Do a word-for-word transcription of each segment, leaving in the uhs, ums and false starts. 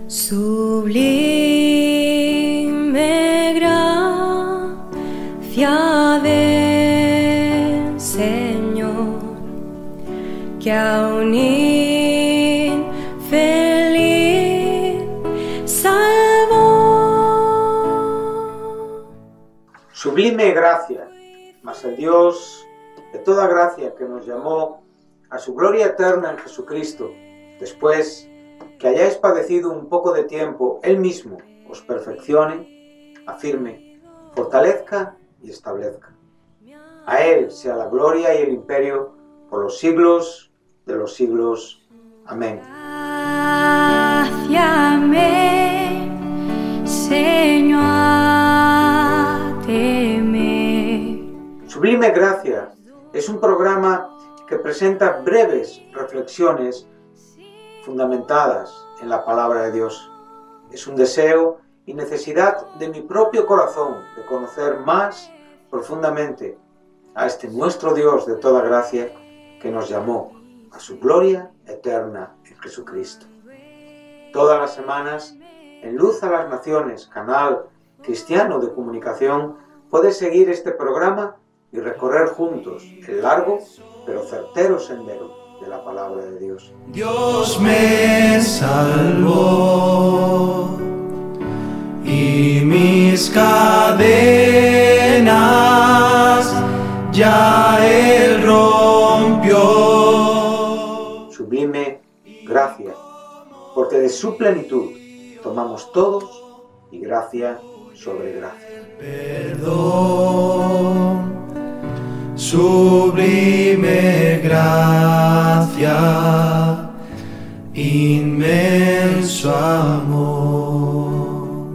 Sublime gracia del Señor, que a un infeliz salvó. Sublime gracia, mas el Dios de toda gracia que nos llamó a su gloria eterna en Jesucristo, después que hayáis padecido un poco de tiempo, Él mismo os perfeccione, afirme, fortalezca y establezca. A Él sea la gloria y el imperio por los siglos de los siglos. Amén. Gracia me, Señor, teme. Sublime Gracia es un programa que presenta breves reflexiones fundamentadas en la palabra de Dios. Es un deseo y necesidad de mi propio corazón de conocer más profundamente a este nuestro Dios de toda gracia que nos llamó a su gloria eterna en Jesucristo. Todas las semanas, en Luz a las Naciones, canal cristiano de comunicación, puedes seguir este programa y recorrer juntos el largo pero certero sendero de la palabra de Dios. Dios me salvó y mis cadenas ya Él rompió. Sublime gracia, porque de su plenitud tomamos todos y gracia sobre gracia. Perdón, sublime gracia, inmenso amor.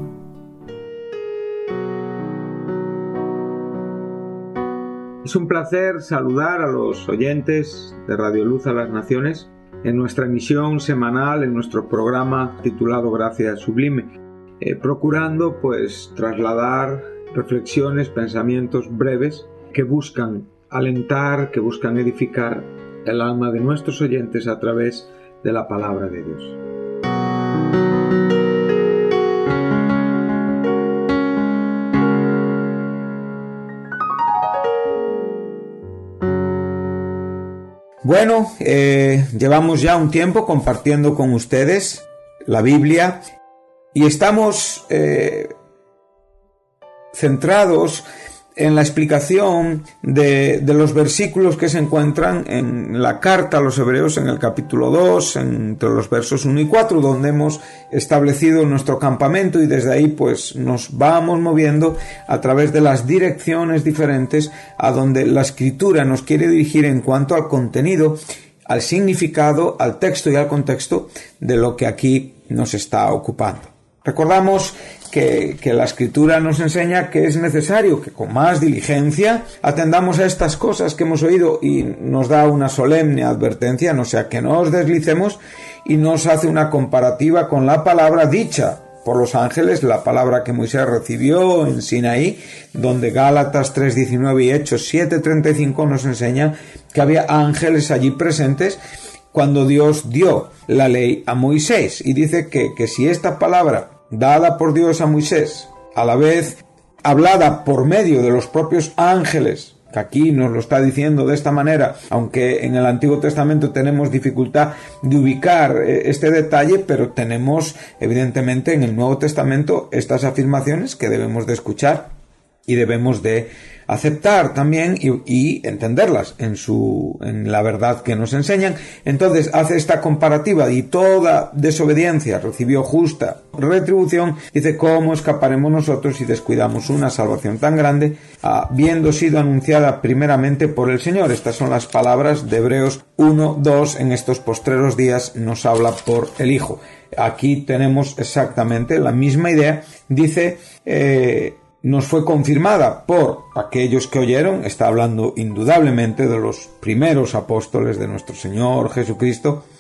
Es un placer saludar a los oyentes de Radio Luz a las Naciones en nuestra emisión semanal, en nuestro programa titulado Gracia Sublime, eh, procurando pues trasladar reflexiones, pensamientos breves que buscan alentar, que buscan edificar el alma de nuestros oyentes a través de la palabra de Dios. Bueno, eh, llevamos ya un tiempo compartiendo con ustedes la Biblia y estamos eh, centrados en la explicación de, de los versículos que se encuentran en la carta a los Hebreos en el capítulo dos, entre los versos uno y cuatro, donde hemos establecido nuestro campamento y desde ahí pues nos vamos moviendo a través de las direcciones diferentes a donde la Escritura nos quiere dirigir en cuanto al contenido, al significado, al texto y al contexto de lo que aquí nos está ocupando. Recordamos que, que la Escritura nos enseña que es necesario que con más diligencia atendamos a estas cosas que hemos oído y nos da una solemne advertencia, no sea que no os deslicemos, y nos hace una comparativa con la palabra dicha por los ángeles, la palabra que Moisés recibió en Sinaí, donde Gálatas tres diecinueve y Hechos siete treinta y cinco nos enseña que había ángeles allí presentes cuando Dios dio la ley a Moisés, y dice que, que si esta palabra dada por Dios a Moisés, a la vez hablada por medio de los propios ángeles, que aquí nos lo está diciendo de esta manera, aunque en el Antiguo Testamento tenemos dificultad de ubicar este detalle, pero tenemos evidentemente en el Nuevo Testamento estas afirmaciones que debemos de escuchar y debemos de aceptar también y, y entenderlas en su en la verdad que nos enseñan. Entonces hace esta comparativa y toda desobediencia recibió justa retribución. Dice, ¿cómo escaparemos nosotros si descuidamos una salvación tan grande, habiendo sido anunciada primeramente por el Señor? Estas son las palabras de Hebreos uno dos. En estos postreros días nos habla por el Hijo. Aquí tenemos exactamente la misma idea. Dice, eh, nos fue confirmada por aquellos que oyeron, está hablando indudablemente de los primeros apóstoles de nuestro Señor Jesucristo,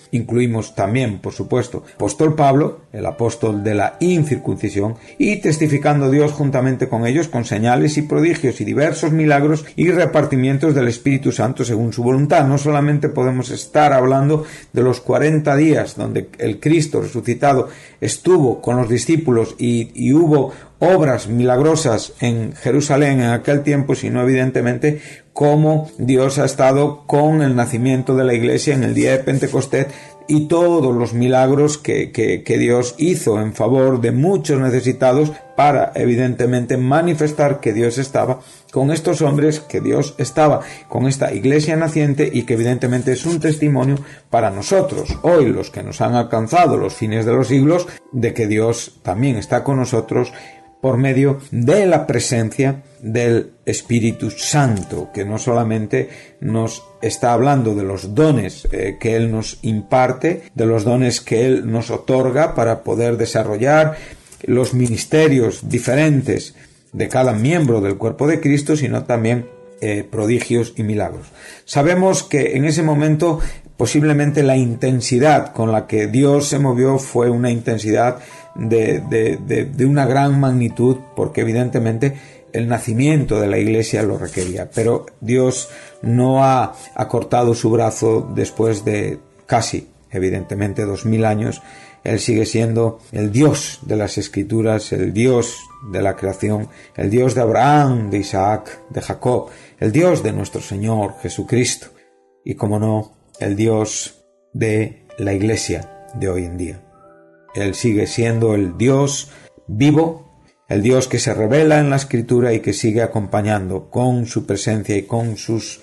incluimos también, por supuesto, apóstol Pablo, el apóstol de la incircuncisión, y testificando Dios juntamente con ellos con señales y prodigios y diversos milagros y repartimientos del Espíritu Santo según su voluntad. No solamente podemos estar hablando de los cuarenta días donde el Cristo resucitado estuvo con los discípulos y, y hubo obras milagrosas en Jerusalén en aquel tiempo, sino evidentemente cómo Dios ha estado con el nacimiento de la Iglesia en el día de Pentecostés y todos los milagros que, que, que Dios hizo en favor de muchos necesitados para evidentemente manifestar que Dios estaba con estos hombres, que Dios estaba con esta iglesia naciente y que evidentemente es un testimonio para nosotros, hoy los que nos han alcanzado los fines de los siglos, de que Dios también está con nosotros por medio de la presencia del Espíritu Santo, que no solamente nos está hablando de los dones eh, que Él nos imparte, de los dones que Él nos otorga para poder desarrollar los ministerios diferentes de cada miembro del cuerpo de Cristo, sino también eh, prodigios y milagros. Sabemos que en ese momento posiblemente la intensidad con la que Dios se movió fue una intensidad de, de, de, de una gran magnitud, porque evidentemente el nacimiento de la iglesia lo requería, pero Dios no ha acortado su brazo después de casi, evidentemente, dos mil años. Él sigue siendo el Dios de las Escrituras, el Dios de la creación, el Dios de Abraham, de Isaac, de Jacob, el Dios de nuestro Señor Jesucristo y, como no, el Dios de la iglesia de hoy en día. Él sigue siendo el Dios vivo, el Dios que se revela en la Escritura y que sigue acompañando con su presencia y con sus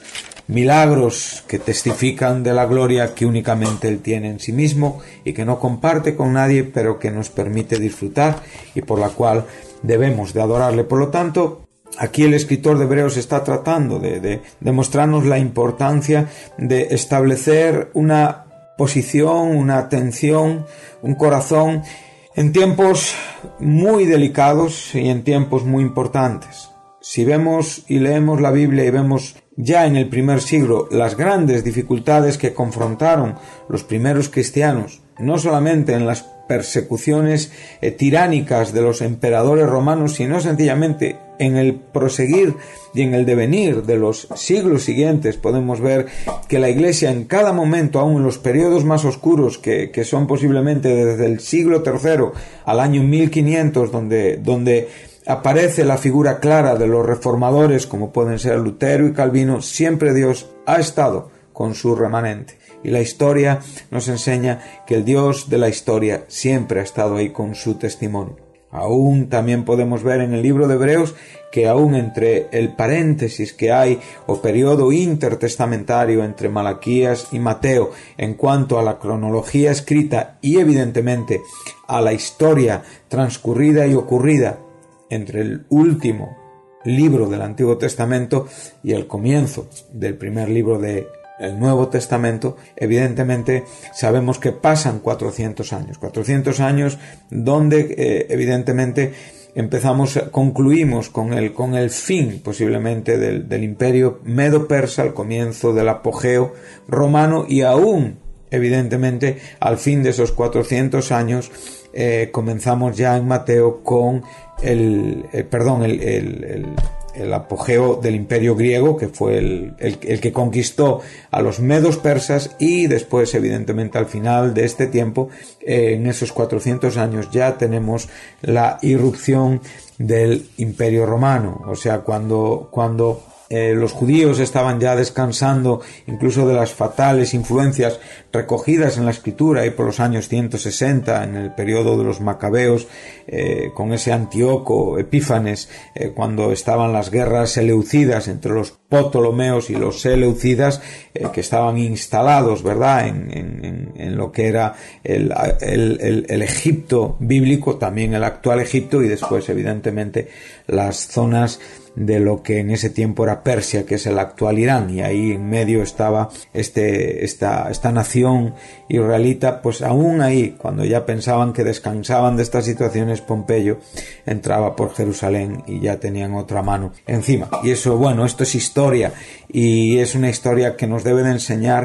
milagros que testifican de la gloria que únicamente Él tiene en sí mismo y que no comparte con nadie, pero que nos permite disfrutar y por la cual debemos de adorarle. Por lo tanto, aquí el escritor de Hebreos está tratando de, de, de mostrarnos la importancia de establecer una posición, una atención, un corazón en tiempos muy delicados y en tiempos muy importantes. Si vemos y leemos la Biblia y vemos ya en el primer siglo las grandes dificultades que confrontaron los primeros cristianos, no solamente en las persecuciones eh, tiránicas de los emperadores romanos, sino sencillamente en el proseguir y en el devenir de los siglos siguientes, podemos ver que la Iglesia en cada momento, aun en los periodos más oscuros, que, que son posiblemente desde el siglo tercero al año mil quinientos, donde, donde aparece la figura clara de los reformadores, como pueden ser Lutero y Calvino, siempre Dios ha estado con su remanente. Y la historia nos enseña que el Dios de la historia siempre ha estado ahí con su testimonio. Aún también podemos ver en el libro de Hebreos que aún entre el paréntesis que hay o periodo intertestamentario entre Malaquías y Mateo en cuanto a la cronología escrita y evidentemente a la historia transcurrida y ocurrida entre el último libro del Antiguo Testamento y el comienzo del primer libro del Nuevo Testamento, evidentemente sabemos que pasan cuatrocientos años, cuatrocientos años donde eh, evidentemente empezamos, concluimos con el, con el fin posiblemente del, del imperio medo-persa, el comienzo del apogeo romano y aún evidentemente al fin de esos cuatrocientos años eh, comenzamos ya en Mateo con el, el perdón, el, el, el el apogeo del imperio griego, que fue el, el, el que conquistó a los medos persas, y después evidentemente al final de este tiempo, eh, en esos cuatrocientos años ya tenemos la irrupción del imperio romano, o sea cuando, cuando eh, los judíos estaban ya descansando incluso de las fatales influencias recogidas en la escritura y por los años ciento sesenta en el periodo de los macabeos, eh, con ese Antíoco Epífanes, eh, cuando estaban las guerras seleucidas entre los Ptolomeos y los seleucidas, eh, que estaban instalados, ¿verdad?, en, en, en lo que era el, el, el, el Egipto bíblico, también el actual Egipto, y después evidentemente las zonas de lo que en ese tiempo era Persia, que es el actual Irán, y ahí en medio estaba este, esta, esta nación israelita. Pues aún ahí, cuando ya pensaban que descansaban de estas situaciones, Pompeyo entraba por Jerusalén y ya tenían otra mano encima. Y eso, bueno, esto es historia, y es una historia que nos debe de enseñar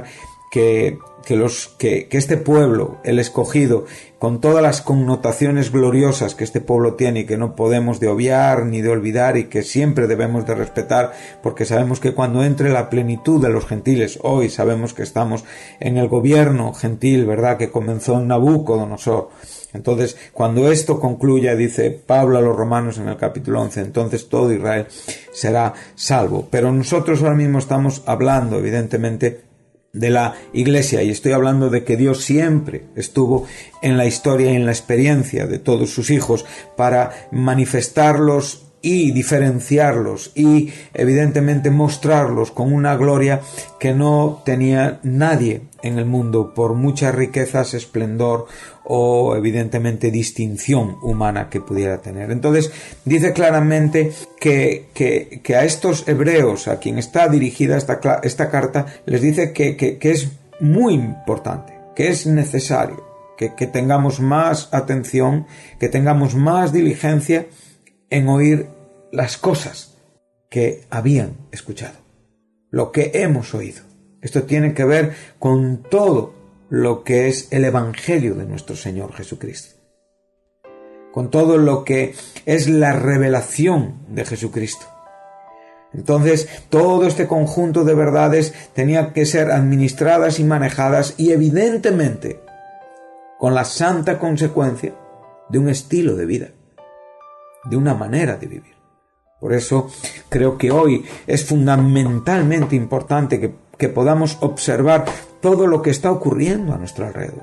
que, que, los, que, que este pueblo, el escogido, con todas las connotaciones gloriosas que este pueblo tiene y que no podemos de obviar ni de olvidar y que siempre debemos de respetar, porque sabemos que cuando entre la plenitud de los gentiles, hoy sabemos que estamos en el gobierno gentil, ¿verdad?, que comenzó en Nabucodonosor. Entonces, cuando esto concluya, dice Pablo a los romanos en el capítulo once, entonces todo Israel será salvo. Pero nosotros ahora mismo estamos hablando, evidentemente, de la Iglesia, y estoy hablando de que Dios siempre estuvo en la historia y en la experiencia de todos sus hijos para manifestarlos y diferenciarlos y evidentemente mostrarlos con una gloria que no tenía nadie en el mundo, por muchas riquezas, esplendor o evidentemente distinción humana que pudiera tener. Entonces dice claramente que, que, que a estos hebreos a quien está dirigida esta, esta carta les dice que, que, que es muy importante, que es necesario que, que tengamos más atención, que tengamos más diligencia en oír las cosas que habían escuchado, lo que hemos oído. Esto tiene que ver con todo lo que es el Evangelio de nuestro Señor Jesucristo, con todo lo que es la revelación de Jesucristo. Entonces, todo este conjunto de verdades tenía que ser administradas y manejadas, y evidentemente con la santa consecuencia de un estilo de vida, de una manera de vivir. Por eso creo que hoy es fundamentalmente importante que, que podamos observar todo lo que está ocurriendo a nuestro alrededor,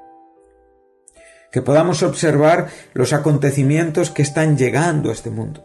que podamos observar los acontecimientos que están llegando a este mundo.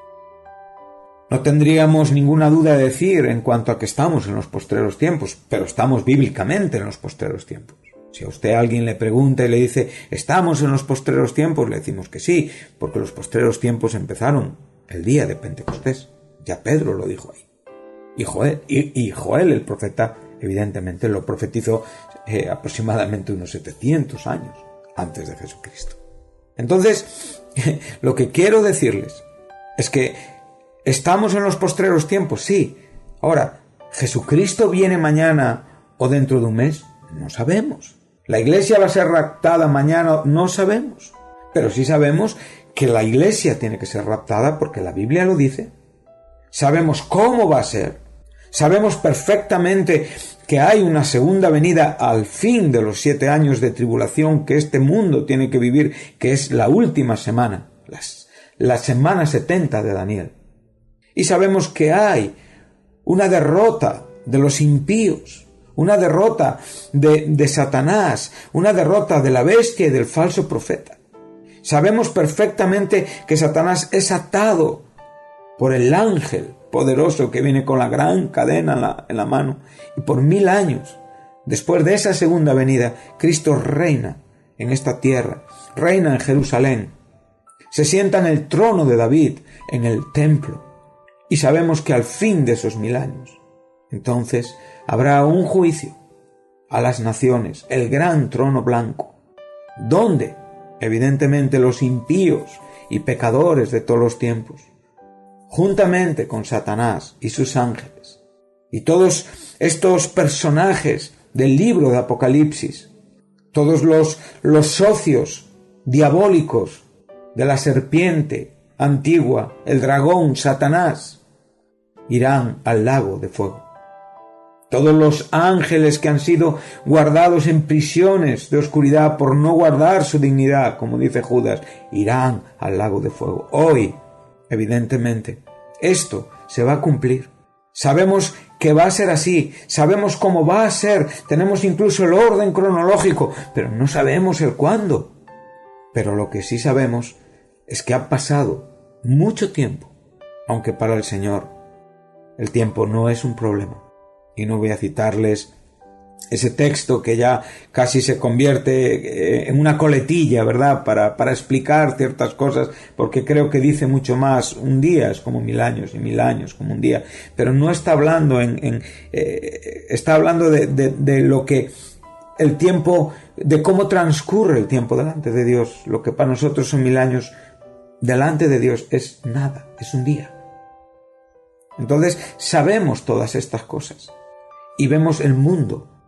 No tendríamos ninguna duda de decir en cuanto a que estamos en los postreros tiempos, pero estamos bíblicamente en los postreros tiempos. Si a usted alguien le pregunta y le dice, ¿estamos en los postreros tiempos?, le decimos que sí, porque los postreros tiempos empezaron el día de Pentecostés. Ya Pedro lo dijo ahí. Y Joel, y, y Joel el profeta, evidentemente, lo profetizó eh, aproximadamente unos setecientos años antes de Jesucristo. Entonces, lo que quiero decirles es que estamos en los postreros tiempos, sí. Ahora, ¿Jesucristo viene mañana o dentro de un mes? No sabemos. ¿La iglesia va a ser raptada mañana? No sabemos. Pero sí sabemos que la iglesia tiene que ser raptada porque la Biblia lo dice. Sabemos cómo va a ser. Sabemos perfectamente que hay una segunda venida al fin de los siete años de tribulación que este mundo tiene que vivir, que es la última semana, las, la semana setenta de Daniel. Y sabemos que hay una derrota de los impíos, una derrota de, de Satanás, una derrota de la bestia y del falso profeta. Sabemos perfectamente que Satanás es atado por el ángel poderoso que viene con la gran cadena en la, en la mano, y por mil años, después de esa segunda venida, Cristo reina en esta tierra, reina en Jerusalén, se sienta en el trono de David, en el templo, y sabemos que al fin de esos mil años, entonces habrá un juicio a las naciones, el gran trono blanco, donde evidentemente los impíos y pecadores de todos los tiempos, juntamente con Satanás y sus ángeles, y todos estos personajes del libro de Apocalipsis, todos los, los socios diabólicos de la serpiente antigua, el dragón, Satanás, irán al lago de fuego. Todos los ángeles que han sido guardados en prisiones de oscuridad por no guardar su dignidad, como dice Judas, irán al lago de fuego. Hoy, evidentemente, esto se va a cumplir. Sabemos que va a ser así, sabemos cómo va a ser, tenemos incluso el orden cronológico, pero no sabemos el cuándo. Pero lo que sí sabemos es que ha pasado mucho tiempo, aunque para el Señor el tiempo no es un problema. Y no voy a citarles ese texto que ya casi se convierte en una coletilla, ¿verdad?, para, para explicar ciertas cosas, porque creo que dice mucho más. Un día es como mil años y mil años como un día, pero no está hablando en, en eh, está hablando de, de, de lo que el tiempo, de cómo transcurre el tiempo delante de Dios. Lo que para nosotros son mil años, delante de Dios es nada, es un día. Entonces sabemos todas estas cosas y vemos el mundo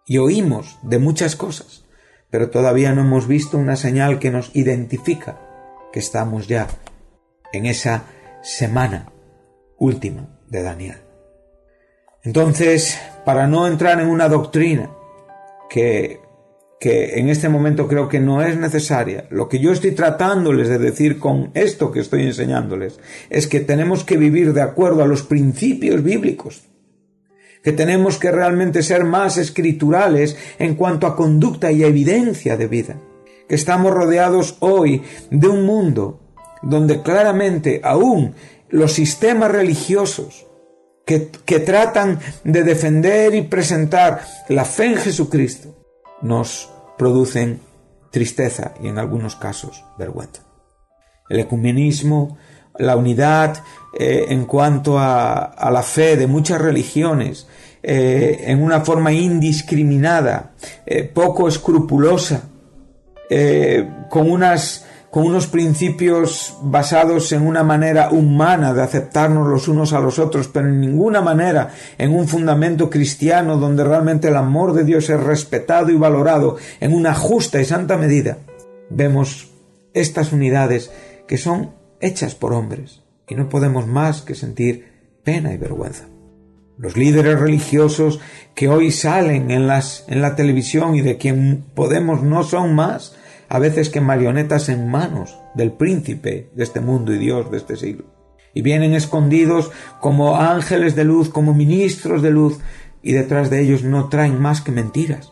y oímos de muchas cosas, pero todavía no hemos visto una señal que nos identifica que estamos ya en esa semana última de Daniel. Entonces, para no entrar en una doctrina que, que en este momento creo que no es necesaria, lo que yo estoy tratándoles de decir con esto que estoy enseñándoles es que tenemos que vivir de acuerdo a los principios bíblicos, que tenemos que realmente ser más escriturales en cuanto a conducta y evidencia de vida, que estamos rodeados hoy de un mundo donde claramente aún los sistemas religiosos que, que tratan de defender y presentar la fe en Jesucristo nos producen tristeza y en algunos casos vergüenza. El ecumenismo, la unidad eh, en cuanto a, a la fe de muchas religiones eh, en una forma indiscriminada, eh, poco escrupulosa, eh, con unas con unos principios basados en una manera humana de aceptarnos los unos a los otros, pero en ninguna manera en un fundamento cristiano donde realmente el amor de Dios es respetado y valorado en una justa y santa medida. Vemos estas unidades que son hechas por hombres y no podemos más que sentir pena y vergüenza. Los líderes religiosos que hoy salen en, las, en la televisión y de quien podemos no son más a veces que marionetas en manos del príncipe de este mundo y Dios de este siglo. Y vienen escondidos como ángeles de luz, como ministros de luz, y detrás de ellos no traen más que mentiras.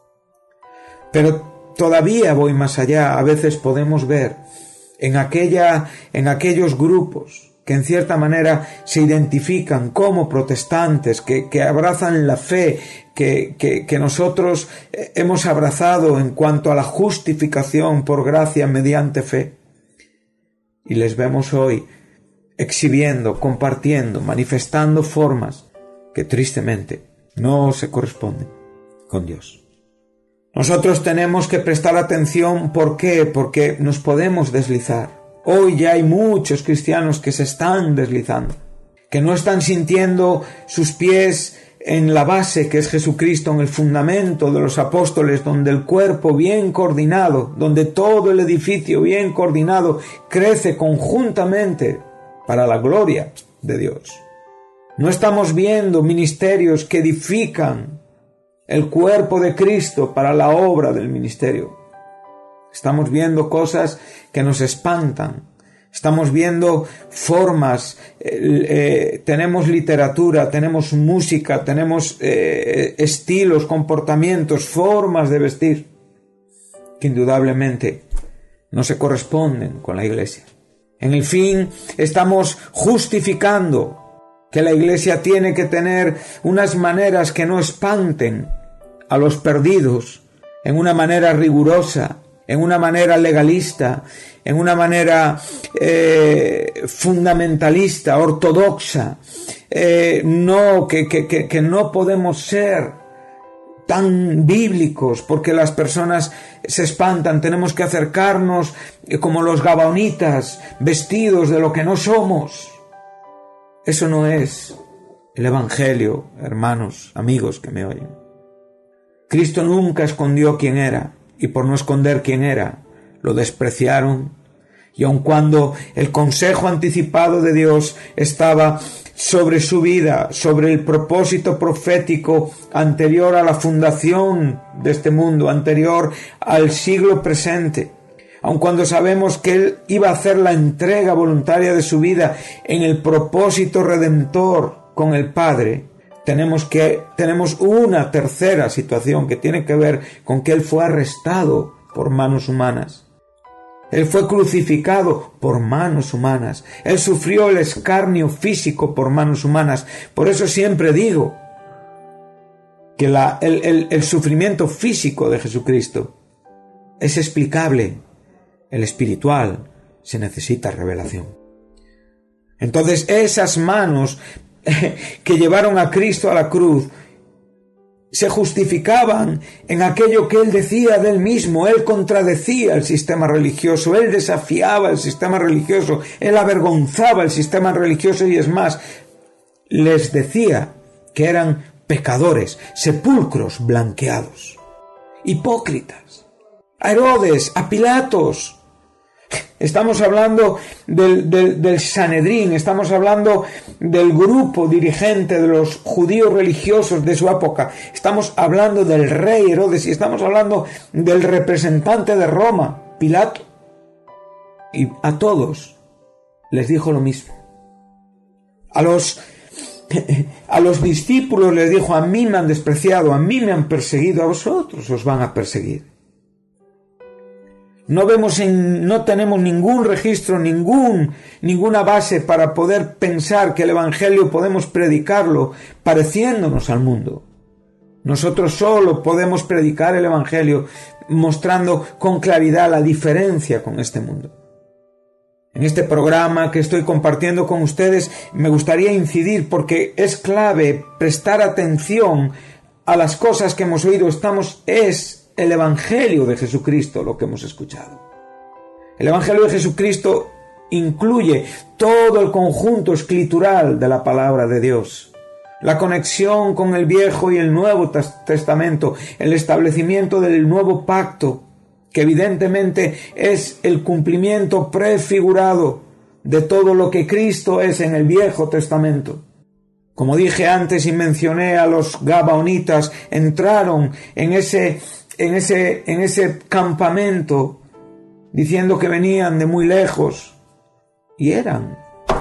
Pero todavía voy más allá. A veces podemos ver en, aquella, en aquellos grupos que en cierta manera se identifican como protestantes, que, que abrazan la fe que, que, que nosotros hemos abrazado en cuanto a la justificación por gracia mediante fe. Y les vemos hoy exhibiendo, compartiendo, manifestando formas que tristemente no se corresponden con Dios. Nosotros tenemos que prestar atención. ¿Por qué? Porque nos podemos deslizar. Hoy ya hay muchos cristianos que se están deslizando, que no están sintiendo sus pies en la base que es Jesucristo, en el fundamento de los apóstoles, donde el cuerpo bien coordinado, donde todo el edificio bien coordinado crece conjuntamente para la gloria de Dios. No estamos viendo ministerios que edifican el cuerpo de Cristo para la obra del ministerio. Estamos viendo cosas que nos espantan. Estamos viendo formas, eh, eh, tenemos literatura, tenemos música, tenemos eh, estilos, comportamientos, formas de vestir que indudablemente no se corresponden con la Iglesia. En el fin, estamos justificando que la Iglesia tiene que tener unas maneras que no espanten a los perdidos, en una manera rigurosa, en una manera legalista, en una manera eh, fundamentalista, ortodoxa. Eh, no, que, que, que, que no podemos ser tan bíblicos porque las personas se espantan. Tenemos que acercarnos como los gabaonitas, vestidos de lo que no somos. Eso no es el Evangelio, hermanos, amigos que me oyen. Cristo nunca escondió quién era. Y por no esconder quién era, lo despreciaron. Y aun cuando el consejo anticipado de Dios estaba sobre su vida, sobre el propósito profético anterior a la fundación de este mundo, anterior al siglo presente, aun cuando sabemos que Él iba a hacer la entrega voluntaria de su vida en el propósito redentor con el Padre, Tenemos que, tenemos una tercera situación que tiene que ver con que Él fue arrestado por manos humanas. Él fue crucificado por manos humanas. Él sufrió el escarnio físico por manos humanas. Por eso siempre digo que la, el, el, el sufrimiento físico de Jesucristo es explicable. El espiritual se necesita revelación. Entonces esas manos que llevaron a Cristo a la cruz se justificaban en aquello que Él decía de Él mismo. Él contradecía el sistema religioso, Él desafiaba el sistema religioso, Él avergonzaba el sistema religioso y es más, les decía que eran pecadores, sepulcros blanqueados, hipócritas, a Herodes, a Pilatos. Estamos hablando del, del, del Sanedrín, estamos hablando del grupo dirigente de los judíos religiosos de su época, estamos hablando del rey Herodes y estamos hablando del representante de Roma, Pilato. Y a todos les dijo lo mismo. A los, a los discípulos les dijo: a mí me han despreciado, a mí me han perseguido, a vosotros os van a perseguir. No vemos en, no tenemos ningún registro, ningún, ninguna base para poder pensar que el Evangelio podemos predicarlo pareciéndonos al mundo. Nosotros solo podemos predicar el Evangelio mostrando con claridad la diferencia con este mundo. En este programa que estoy compartiendo con ustedes me gustaría incidir porque es clave prestar atención a las cosas que hemos oído. Estamos, es el Evangelio de Jesucristo lo que hemos escuchado. El Evangelio de Jesucristo incluye todo el conjunto escritural de la palabra de Dios. La conexión con el Viejo y el Nuevo Testamento, el establecimiento del nuevo pacto, que evidentemente es el cumplimiento prefigurado de todo lo que Cristo es en el Viejo Testamento. Como dije antes y mencioné a los gabaonitas, entraron en ese, en ese, en ese campamento diciendo que venían de muy lejos y eran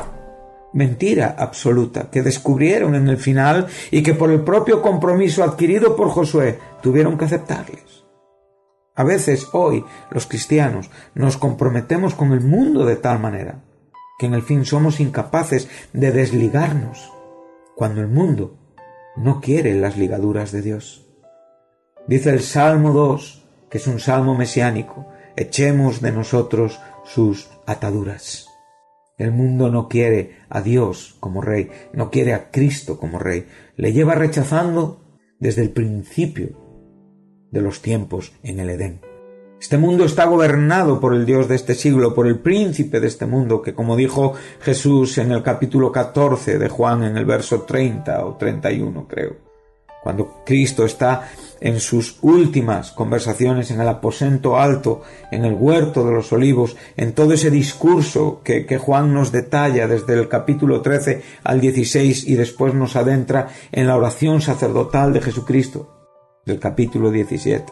mentira absoluta, que descubrieron en el final y que por el propio compromiso adquirido por Josué tuvieron que aceptarles. A veces hoy los cristianos nos comprometemos con el mundo de tal manera que en el fin somos incapaces de desligarnos cuando el mundo no quiere las ligaduras de Dios. Dice el Salmo dos, que es un salmo mesiánico: echemos de nosotros sus ataduras. El mundo no quiere a Dios como Rey, no quiere a Cristo como Rey. Le lleva rechazando desde el principio de los tiempos en el Edén. Este mundo está gobernado por el Dios de este siglo, por el príncipe de este mundo, que, como dijo Jesús en el capítulo catorce de Juan, en el verso treinta o treinta y uno, creo, cuando Cristo está en sus últimas conversaciones en el aposento alto, en el huerto de los olivos, en todo ese discurso que, que Juan nos detalla desde el capítulo trece al dieciséis y después nos adentra en la oración sacerdotal de Jesucristo del capítulo diecisiete.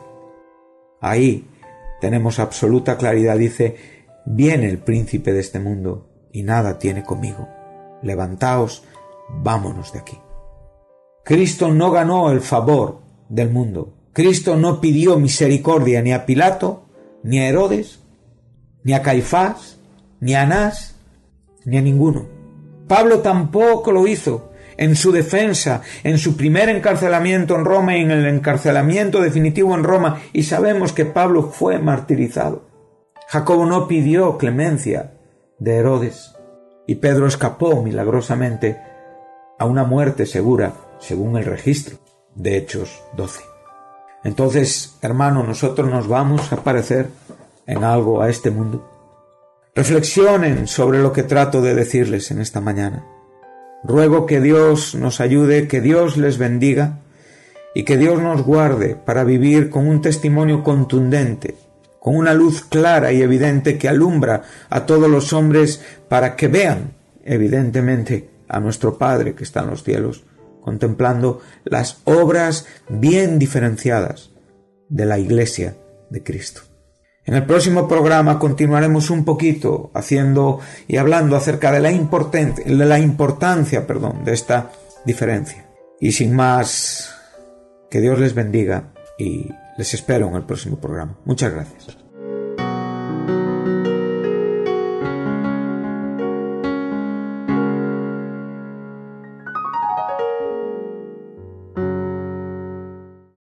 Ahí tenemos absoluta claridad. Dice: viene el príncipe de este mundo y nada tiene conmigo. Levantaos, vámonos de aquí. Cristo no ganó el favor del mundo. Cristo no pidió misericordia ni a Pilato, ni a Herodes, ni a Caifás, ni a Anás, ni a ninguno. Pablo tampoco lo hizo. En su defensa, en su primer encarcelamiento en Roma y en el encarcelamiento definitivo en Roma, y sabemos que Pablo fue martirizado. Jacobo no pidió clemencia de Herodes y Pedro escapó milagrosamente a una muerte segura, según el registro de Hechos doce. Entonces, hermano, nosotros nos vamos a parecer en algo a este mundo. Reflexionen sobre lo que trato de decirles en esta mañana. Ruego que Dios nos ayude, que Dios les bendiga y que Dios nos guarde para vivir con un testimonio contundente, con una luz clara y evidente que alumbra a todos los hombres para que vean, evidentemente, a nuestro Padre que está en los cielos, contemplando las obras bien diferenciadas de la Iglesia de Cristo. En el próximo programa continuaremos un poquito haciendo y hablando acerca de la, importan- de la importancia perdón, de esta diferencia. Y sin más, que Dios les bendiga y les espero en el próximo programa. Muchas gracias.